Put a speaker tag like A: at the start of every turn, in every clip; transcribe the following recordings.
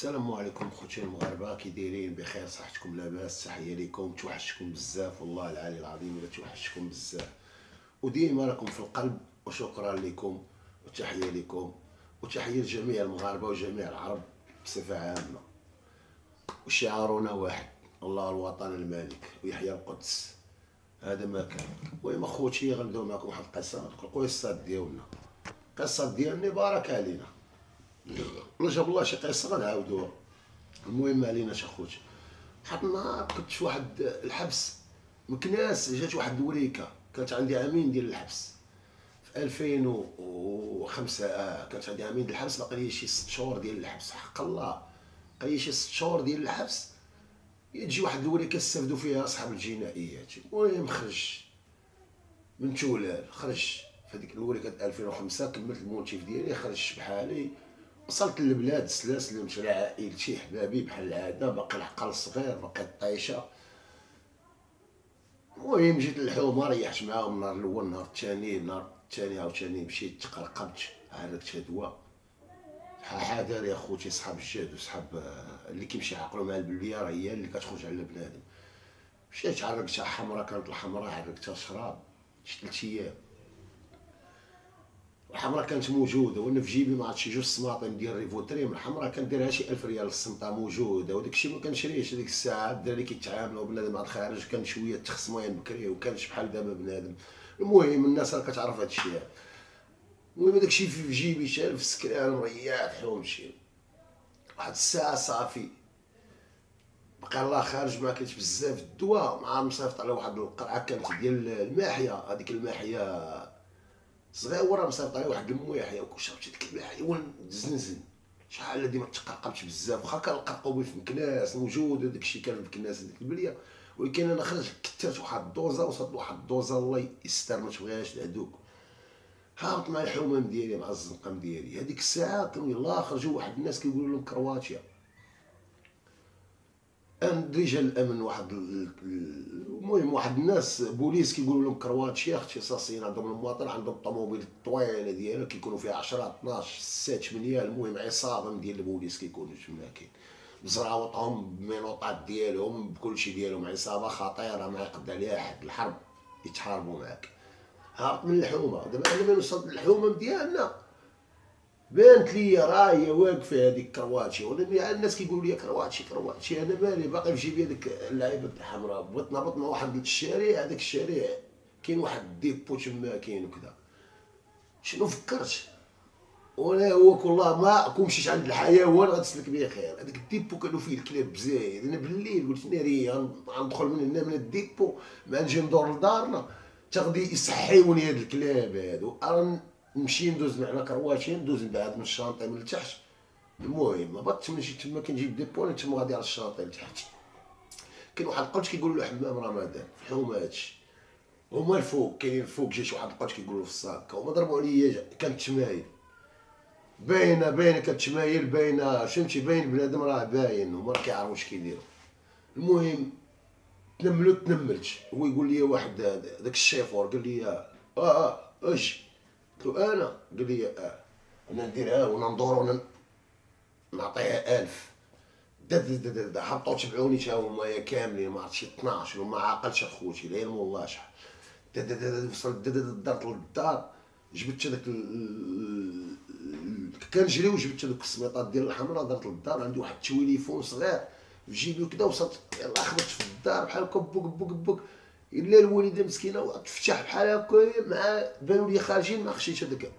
A: السلام عليكم خوتي المغاربه، كي دايرين؟ بخير؟ صحتكم لاباس؟ تحيه ليكم. توحشتكم بزاف والله العلي العظيم، الا توحشتكم بزاف، وديما راكم في القلب. وشكرا لكم وتحيه لكم وتحيه لجميع المغاربه وجميع العرب بصفه عامه. وشعارنا واحد: الله الوطن الملك ويحيى القدس. هذا ما كان. المهم اخوتي، غنبداو معكم واحد القصه، القصه ديالنا، القصه ديالني بارك علينا. ولا جاب الله شي قصه غنعاودوها. المهم ما عليناش اخوتي. واحد النهار كنت في واحد الحبس مكناس، جات واحد الوريكه، كانت عندي عامين ديال الحبس في 2005. كانت عندي عامين ديال الحبس، باقي لي شي 6 شهور ديال الحبس، حق الله باقي لي شي 6 شهور ديال الحبس. تجي واحد الوريكه يستافدوا فيها اصحاب الجنائيات. المهم خرج من تولال، خرج في هذيك الوريكه 2005، كملت المونتيف ديالي، خرجت بحالي، وصلت للبلاد سلاسل، مشى لعائلتي حبابي بحال العاده، باقي العقل الصغير، باقي الطيشه. المهم جيت للحومه، ريحت معاهم النهار الاول، النهار الثاني عاوتاني مشيت تقرقبت، عرقت هدوه. حذر يا خوتي، صحاب الجهد وصحاب اللي كيمشي عقلو مع البلبيه راه هي اللي كتخرج على بنادم. مشيت عرقتها حمراء، كانت الحمراء عرقتها شراب شي 3 ايام. الحمراء كانت موجوده، وانا في جيبي ما عرفتش 2 سماطين ديال ريفوتريم. الحمراء كنديرها شي 1000 ريال السمطه، موجوده، وداك الشيء ما كنشريهش هذيك الساعه. الدراري كيتعاملوا، بنادم عاد خارج، كان شويه تخصمين بكري، وكانش بحال دابا بنادم. المهم الناس راه كتعرف هذا الشيء. المهم داك الشيء في جيبي شال في السكران، مريح حومشي. واحد الساعه صافي بقى الله خارج، ما كانش بزاف الدواء، مع مصيفط على واحد القرعه كانت ديال الماحيه، هذيك الماحيه صغيره، مصيفط عليها واحد الماحيه، وشربت ديك الماحيه ونزنزن. شحال هادي ما تقرقبتش بزاف، واخا كان القرقوبي في مكناس موجود، هذاك الشيء كان في مكناس هذيك البليه، ولكن انا خرجت كثرت واحد الدوزه، وصلت لواحد الدوزه الله يستر ما تبغيهاش العدوك. هابط مع الحمام ديالي، مع الزنقم ديالي. هذيك الساعه كانوا يلاه خرجوا واحد الناس كيقولوا لهم كرواتيا، عند رجال الامن، المهم واحد الناس بوليس كيقولوا لهم كرواتشيا، اختصاصيين عندهم المواطن، عندهم الطوموبيل الطويله ديالها كيكونوا فيها 10 12 6 8. المهم عصابه ديال البوليس كيكونوا تما، كاين بزراوطهم بمينوطات ديالهم بكلشي ديالهم، عصابه خطيره ما يقد عليها حد، الحرب يتحاربوا معاك. هابط من الحومه. دابا انا من وصلت للحومه ديالنا بانت لي راه هي واقفه هذيك كرواتشي، وانا الناس كيقولوا لي كرواتشي كرواتشي، انا مالي، باقي في جيبي هذيك اللعيبه الحمراء. بغيت نهبط مع واحد الشارع، هذاك الشارع كاين واحد الديبو تما كاين وكذا. شنو فكرت؟ وانا هو والله ما مشيت عند الحيوان غتسلك بيا خير. هذاك الديبو كانوا فيه الكلاب بزايد. انا بالليل قلت ناري غندخل من هنا من الديبو، ما نجي ندور لدارنا تغدي يصحيوني هاد الكلاب هادو. نمشي ندوز على كرواتشي، ندوز من بعد من الشانطي من التحت. المهم هبطت مشيت تما، كنجيب ديبو، انا تما غادي على الشاطئ لتحت. كاين واحد القرش كيقولوا له حمام رمضان في الحومه. هادشي هما الفوق، كاينين الفوق جا شي واحد القرش كيقولوا في الصاكه، هما ضربوا عليا. كانت تمايل باينه كانت تمايل باينه، فهمتي، باين بنادم راه باين، هما راه كيعرفوا واش كيديروا. المهم تنملت. هو يقول لي واحد داك الشيفور قال لي اش؟ قلت له انا. قال لي انا نديرها وانا ندور نعطيها 1000. هبطوا تبعوني تا هما كاملين، ما عرفت شي 12، وما عاقلش اخوتي لا يرموا الله شحال. وصلت درت للدار، جبت هذاك كنجري، وجبت هذوك السميطات ديال الحمراء، درت للدار. عندي واحد التليفون صغير في جيبي وكذا، وصلت يلاه خرجت في الدار بحال هكا بوك بوك بوك. الا الوالده مسكينه تفتح بحال هكا، مع بانوا لي خارجين، ما خشيتش هذوك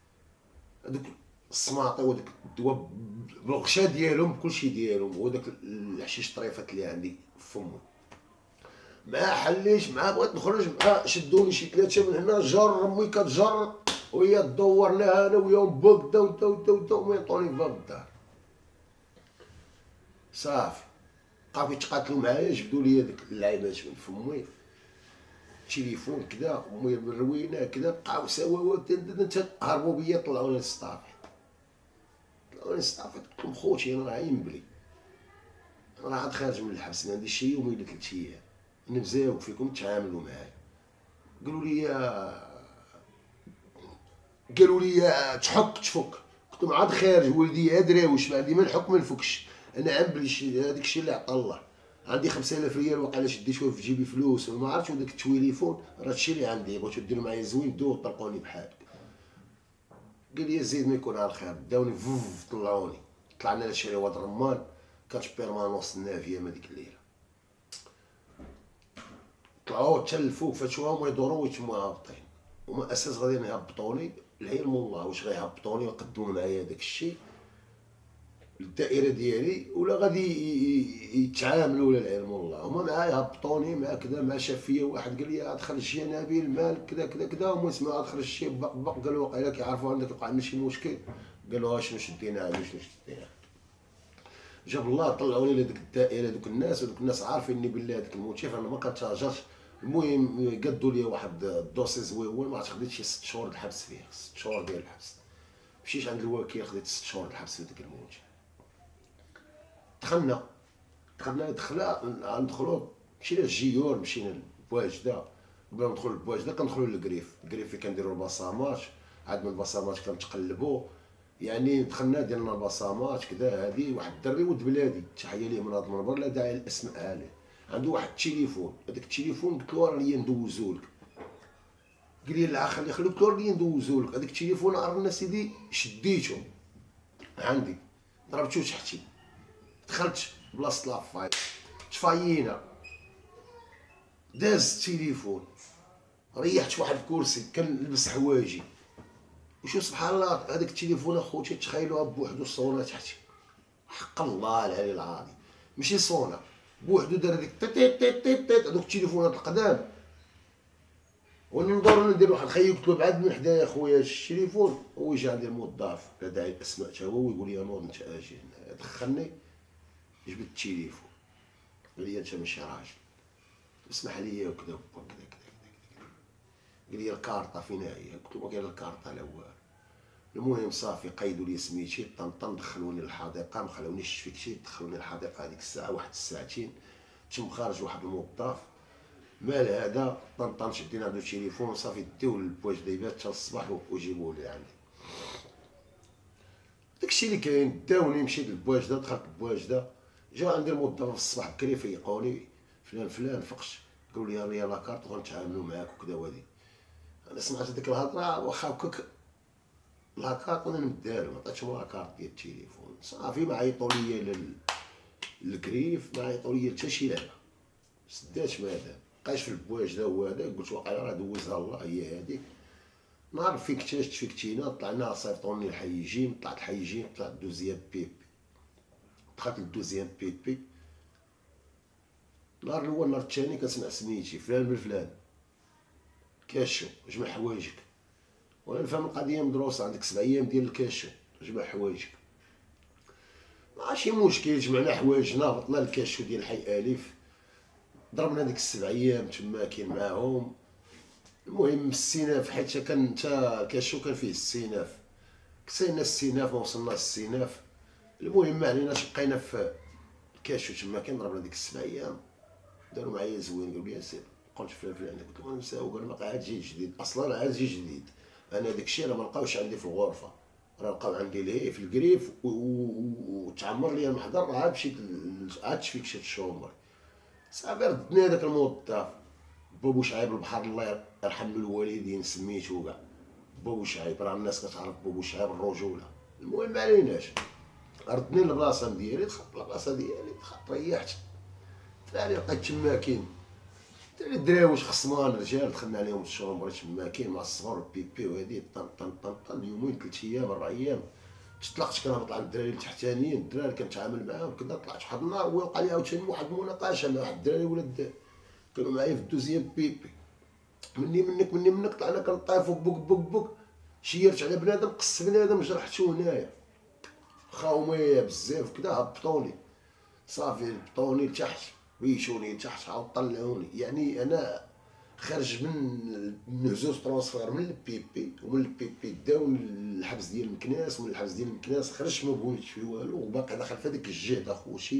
A: السماطي وداك الدواء بالغشا ديالهم بكلشي ديالهم، وداك الحشيش طريفات اللي عندي في فمو. ما حليش مع، بغيت نخرج مع، شدوني شي 3 من هنا، جر امي كتجر، وهي دورنا انا وياهم بوك، داو ما يعطوني في باب الدار. صافي بقاو يتقاتلوا معايا، جبدوا لي هذيك اللعيبات من فمي، تليفون كذا، امي بالروينه كذا، بقاو سواوا هربوا بيا، طلعوني للسطافي. قلت لهم خوتي انا راه ينبلي، انا راه عاد خارج من الحبس، ما عنديش شي يوم ولا 3 ايام، انا مزاوق فيكم تعاملوا معايا. قالوا لي تحك تفك. قلت لهم عاد خارج ولدي، دراوش ما عندي ما نحك ما نفكش. انا عام بلي هذاك الشيء اللي عطا الله. عندي 5000 ريال واقيلا شديتهم في جيبي فلوس وما عرفتش، وداك التليفون راه هادشي اللي عندي، بغيتو ديروا معايا زوين دو طلقوني بحال. قال لي زيد ما يكون على الخير، داوني فوف طلعوني، طلعنا لشارع واد الرمان، كانت بيرمانونس النافيه هذيك الليله. طلعوا حتى الفوق فاتوها هما يدوروا ويتموا هابطين، هما اساس غادي يهبطوني العلم والله واش غيهبطوني ويقدموا معايا داك الشيء للدائره ديالي ولا غادي يتعاملوا ولا العلم والله. هما معايا هبطوني مع كذا، مع شاف فيا واحد قال لي ادخل الشيء نبيل مال كذا كذا كذا، هما سمعوا ادخل الشيء بق قالوا واقيلا كيعرفوا عندك وقع لنا شي مشكل، قالوا شنو شدينا شنو شدينا. جاب الله طلعوني لهذيك الدائره، دوك الناس ودوك الناس عارفيني بالله هذاك الموتيف انا ما كنتهاجرش. المهم قدوا لي واحد الدوسي زويون، ما عرفتش خديت شي 6 شهور الحبس فيه، 6 شهور ديال الحبس. مشيت عند الوكيل خديت 6 شهور الحبس في ديك الموتيف. دخلنا ندخلو، مشينا للجيور، مشينا لبواجده، قبل ما ندخلو لبواجده كندخلو للكريف، الكريف فين كنديرو البصامات، عاد من البصامات كنتقلبو، يعني دخلنا ديالنا البصامات كدا. هادي واحد الدري ولد بلادي، تحيه ليه من هاد المنبر، لا داعي للاسماء عليه، عنده واحد التليفون، هذاك التليفون قلت له راه ليا ندوزولك، قال لي لا خلي قلت له ليا ندوزولك، هذاك التليفون عرفنا سيدي شديته عندي ضربتو تحتي، دخلت بلاصه لافاي تفايينا، داز التليفون، ريحت واحد الكرسي كنلبس حوايجي، وشوف سبحان الله هذاك التليفون اخوتي تخيلوها بوحدو الصونه تحتي، حق الله العلي العظيم ماشي صونه بوحدو دار هذيك تيت تيت تيت تيت، هذوك التليفونات القدام. وانا ندور ندير واحد الخيو قلت له بعد من حدايا خويا التليفون، هو يجي عندي الموظف لا داعي الاسماء تا هو ويقول لي نوض انت اجي هنا، دخلني جبت التليفون قال لي انت ماشي راجل اسمح لي وكذا وكذا كذا كذا، قال لي الكارطه فين هي؟ قلت له ما كاين الكارطه لا والو. المهم صافي قيدوا لي سميتي طنطن، دخلوني للحديقه، ما خلونيش فيكشي، دخلوني للحديقه هذيك الساعه واحد الساعتين، تم خارج واحد الموظف مال هذا طنطن شدينا عنده التليفون صافي ديوه للبواجده يبات حتى الصباح وجيبوه لي عندي. داكشي اللي كاين، داوني مشيت للبواجده، دخلت للبواجده، جا عندي الموظف في الصباح بكري فيقوني فلان فلان فقش، قالوا لي راه لاكارت وغنتعاملوا معاك وكذا وهادي. انا سمعت هذيك الهضره واخا هكاك لاكارت وانا نمدها له، ما عطيتهم لاكارت ديال التليفون صافي، ما عيطوا ليا للكريف، ما عيطوا ليا حتى شي لعبه، سدات ما دام بقاش في البواجده هو هذا، قلت واقيلا راه دوزها الله هي هذيك. نهار فين اكتشفت فيكتينا طلعنا صيفطوني لحيجيم، طلعت حيجيم، طلعت دوزيام بيبي، دخلت للدوزيام بيبي. النهار الاول النهار الثاني كنسمع سميتي فلان بن فلان، كاشو جمع حوايجك، وانا نفهم القضيه مدروسه، عندك 7 ايام ديال الكاشو جمع حوايجك، ماشي مشكل، جمعنا حوايجنا هبطنا للكاشو ديال حي الف، ضربنا ديك 7 ايام تما كاين معاهم. المهم السيناف حيت كان تا كاشو كان فيه السيناف، كسينا السيناف ما وصلناش السيناف. المهم ما عليناش بقينا في الكاشو تما كان، ضربنا ديك 7 ايام، داروا معايا زوين، قالوا لي سير، قلت فلان فلان، قلت لهم نساو، قال باقي عاد جاي جديد، اصلا عاد جاي جديد، انا داكشي راه ما لقاوش عندي في الغرفه، راه لقاو عندي ليه في الكريف وتعمر لي المحضر، راه عاد مشيت عاد تفيكشيت الشومبر. صافي ردني هذاك الموظف بابو شعيب البحر الله يرحم الوالدين سميتو كاع بابو شعيب، راه الناس كتعرف بابو شعيب الرجوله. المهم ما عليناش، ردني للبلاصه ديالي، دخلت للبلاصه ديالي، دخلت ريحت، تالي لقيت تما كاين الدراري واش خصمان رجال، دخلنا عليهم الشومبر تما كاين مع الصغار البيبي وهادي طن طن طن طن، يومين 3 ايام 4 ايام تطلقت، كنهبط على الدراري التحتانيين، الدراري كنتعامل معاهم كذا. طلعت واحد النهار وقع لي عاوتاني واحد المناقشه مع واحد الدراري ولاد كانوا معايا في الدوزيام بيبي، مني منك طلعنا كنطيفو بوك بوك بوك، شيرت على بنادم قص بنادم جرحتو هنايا، خاوميه بزاف كدا، هبطوني صافي هبطوني لتحت، ويشوني لتحت عاود طلعوني، يعني انا خارج من هزوز ترونسفير من البيبي، ومن البيبي داو للحبس ديال مكناس، ومن الحبس ديال مكناس خرجت ما بغيتش فيه والو، وباقي داخل في هذاك الجهد اخوتي،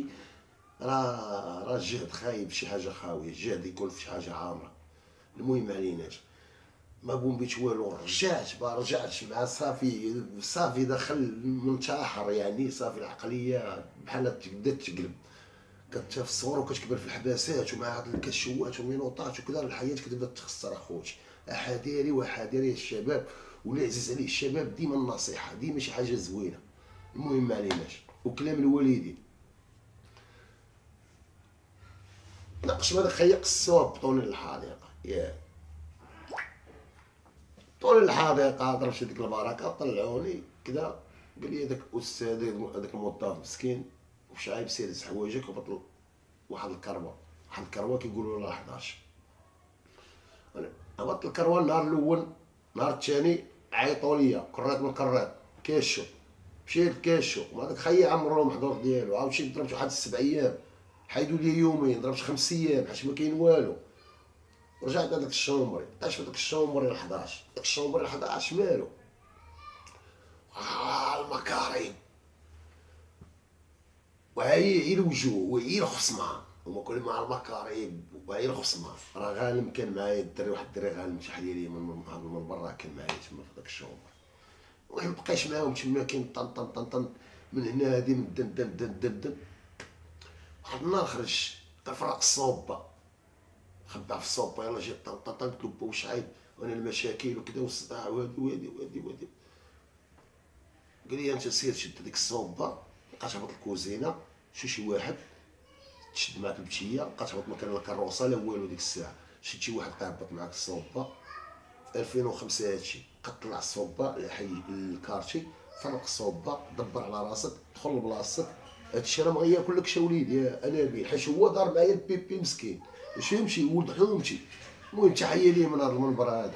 A: راه الجهد خايب، شي حاجه خاويه، الجهد يكون في شي حاجه عامره. المهم ما عليناش، ما بومبيت والو، رجعت مع صافي دخل منتحر يعني، صافي العقليه بحال بدات تقلب، كنت في الصغر وكتكبر في الحباسات ومع هاد الكشوات والمينوطات وكذا، الحياه كتبدا تخسر اخوتي. احاديري وحذاري الشباب، ولا عزيز عليه الشباب ديما النصيحه، ديما شي حاجه زوينه. المهم ما عليناش، وكلام الوالدين ناقش هذاك خيق الصواب بطول الحديقه، طول الحديقه ضرب شي ديك البركه، طلعوني كذا، قال لي هذاك الاستاذ هذاك الموظف مسكين وش عايب سير حوايجك وبطل واحد الكروه كيقولوا لها 11. انا هبطت الكروه النهار الاول، النهار الثاني عيطوا ليا كرات من كرات كاشو، مشيت كاشو مع داك خيا عمرو المحظور ديالو، عاود مشيت ضربت واحد 7 ايام، حيدوا لي يومين، ضربت 5 ايام حيت ما كاين والو. رجعت هذاك الشومبري، بقيت في هذاك الشومبري ل 11، داك الشومبري ل 11 مالو المكارم، وهي الوجوه وهي الخصمان، هما كل مع المكارم وهي الخصمان. راه غانم كان معايا الدري، واحد الدري غانم شحال لي من برا كان معايا تما في داك الشومبري. المهم مبقيتش معاهم تما، كاين طن طن طن طن من هنا هادي من دن دن دن دن دن. واحد النهار خرج تفرق الصوبه، خبع في الصوبه، يلاه جيت طن طن طن، قلت له با واش عايب وانا المشاكل وكذا والصداع وهادي. قال لي انت سير شد ديك الصوبه، بقات هبط الكوزينه، شي واحد تشد معاك البتيه، بقات هبط مكان الكروسه لا والو ديك الساعه، شد شي واحد بقى هبط معاك الصوبه. في 2005 هادشي، بقى طلع الصوبه لحي الكارتي، فرق الصوبه، دبر على راسك، دخل لبلاصتك. هادشي راه ما غياكلكش اوليدي يا انابيل، حيت هو دار معايا البيبي مسكين، باش يمشي ولد حومتي. المهم تحيه ليه من هذا المنبر هذا.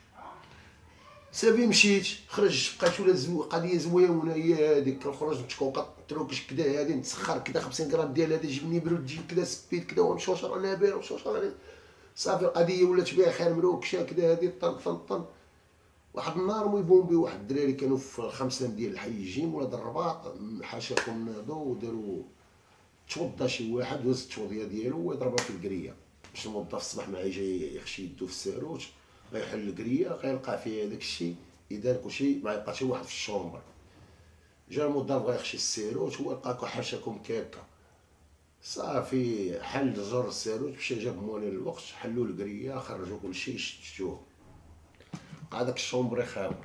A: صافي مشيت، خرج بقات ولا قضيه زويونه هي هذيك، كنخرج نتكوكط تروكش كدا هادي، نتسخر كدا 50 غرام ديال هذا جبني برود، تجيب كدا سبيت كدا ومشوشر انابيل ومشوشر، صافي القضيه ولات بها خير مروكشه كدا هادي طن طن طن. واحد النهار مي بومبي واحد الدراري كانوا في الخمسان ديال الحي الجيم ولاد الرباط، حاشاكم ناضوا وداروا توضا شي واحد وهز التوضيه ديالو ويضربها في الكريه، باش الموظف الصباح معاه جاي يخشي يدو في الساروت، غيحل الكريه غيلقى فيها داك الشيء، يدار كلشي ما يبقى حتى واحد في الشومبر. جا الموظف غيخشي الساروت هو لقاكم حاشاكم كاكا، صافي حل زر الساروت، مشى جاب موالي الوقت، حلوا الكريه خرجوا كلشي شتوه. بقى داك الشومبري خاوي،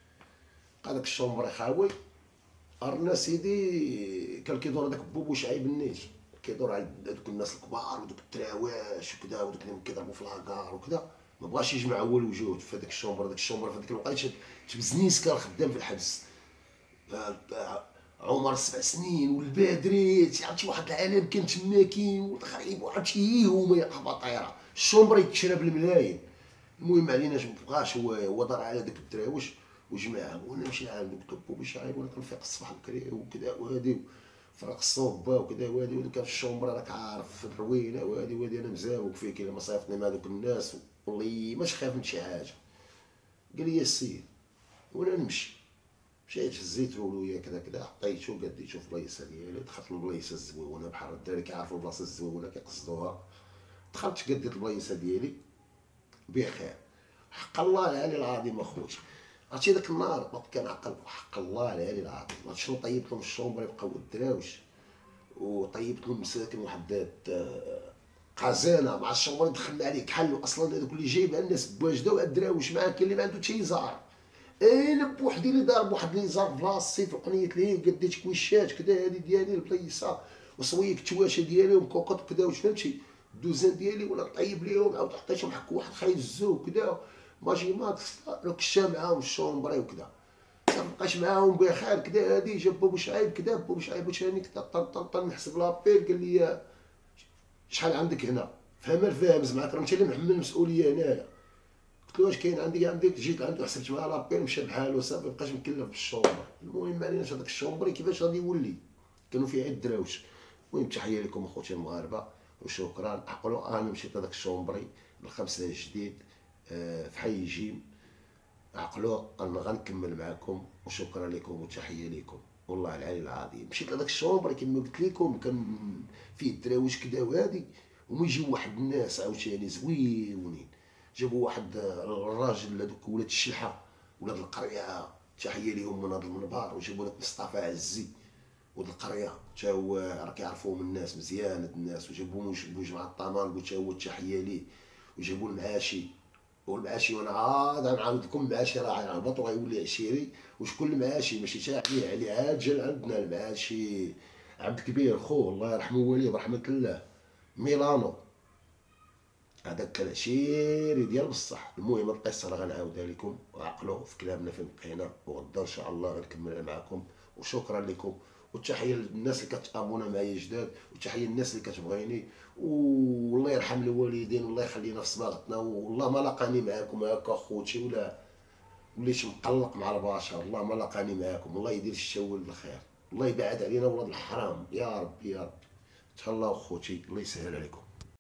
A: رنا سيدي كان كيدور هذاك بوبو شعيب النيت، كيدور على هذوك الناس الكبار ودوك التراواش وكذا، ودوك اللي كيضربوا في لاكار وكذا، ما بغاش يجمع هو الوجود في هذاك الشومبر. في هذيك الوقيته تبزنيس كان خدام في الحبس، عمر 7 سنين والبادري، عرفتي واحد العالم كان تما كاين والغريب، وعرفتي هما يقبا طايره الشومبر يتشرى بالملايين. المهم ما عليناش، مبقاش هو دار على داك الدراوش وجمعهم، وانا نمشي عند طبو باش عايب، وانا كنفيق الصباح بكري وكذا وهادي، فرق الصوبه وكذا وهادي، وكان في الشومبر راك عارف الروينه وهادي انا مزاوق فيك الا ما صيفطني مع دوك الناس، والله ماش خايف من شي حاجه. قال لي السيد وانا نمشي، مشيت هزيت له كذا كذا، عطيتو قديتو في البلايصه ديالي، دخلت للبلايصه الزويونه بحال الدراري كيعرفوا البلاصه الزويونه كيقصدوها، دخلت قديت البلايصه ديالي بخير. حق الله العلي العظيم اخوتي، عرفتي داك النهار كنعقل، حق الله العلي العظيم شنو طيبت لهم الشومبر يبقاو الدراوش، وطيبت لهم مساكن واحد قزانه مع الشومبر دخلنا عليه كحل، اصلا هذوك اللي جايبها الناس بواجده والدراوش معاه، كاين اللي ما عنده حتى يزار، انا بوحدي اللي ضارب واحد اللي زار بلاصتي في قنيه ليه، قديت كويشات كدا هادي ديالي البلايصه، وصويك التواشا ديالي ومكوكط كدا، واش فهمتي الدوزان ديالي ولا طيب ليهم، عاود عطيتهم حك واحد خايز الزوق كدا ماشي ماكس، كشا معاهم الشومبري وكدا، مابقاش معاهم بخير كدا هادي. جا بابو شعيب كدا، بابو شعيب واش هاني كدا طن طن طن، نحسب لابيل قال لي شحال عندك هنا، فاهم زعما انت اللي محمل المسؤوليه هنايا. قلت له واش كاين عندي جيت عنده حسبت معاه لابيل مشى بحالو صافي، مابقاش مكلف بالشومبر. المهم ما عليناش، هذاك الشومبري كيفاش غادي يولي، كانوا فيه عيد دراوش. المهم تحيه لكم اخوتي المغاربه وشكرا. عقلوا انا مشيت هذاك الشومبري بالخمسه الجديد في حي جيم، عقلوا انا غنكمل معكم، وشكرا لكم وتحيه لكم والله العلي العظيم. مشيت لهذاك الشومبري كما قلت لكم كان فيه الدراوش كدا وهادي، وما يجيو واحد الناس عاوتاني زويونين، جابوا واحد الراجل هذوك ولاد الشلحه ولاد القريه، تحيه ليهم من هذا المنبر، وجابوا لك مصطفى عزي ولاد القريه تا هو راه كيعرفوهم الناس مزيان هاد الناس، وجابوا مجمع الطمان قلت هو التحيه ليه، وجابوا المعاشي، والمعاشي وانا عاد غنعاود لكم المعاشي راه غيهبط وغيولي عشيري، وشكون المعاشي ماشي تا عليه عاد جا عندنا المعاشي عبد الكبير خو الله يرحمه واليه برحمه الله ميلانو، هذاك العشيري ديال بصح. المهم القصه راه غنعاودها لكم، وعقلوا في كلامنا فين بقينا، وغدا ان شاء الله غنكملها معكم. وشكرا لكم، والتحيه للناس اللي كتابونا معايا جداد، وتحيه للناس اللي كتبغيني، والله يرحم الوالدين والله يخلينا في صباغتنا، والله ما لقاني معاكم هكا خوتي ولا وليت مقلق مع البشر، والله ما لقاني معاكم، الله يدير الشاول بالخير، الله يبعد علينا ولاد الحرام يا رب يا رب. تهلاو خوتي، الله يسهل عليكم.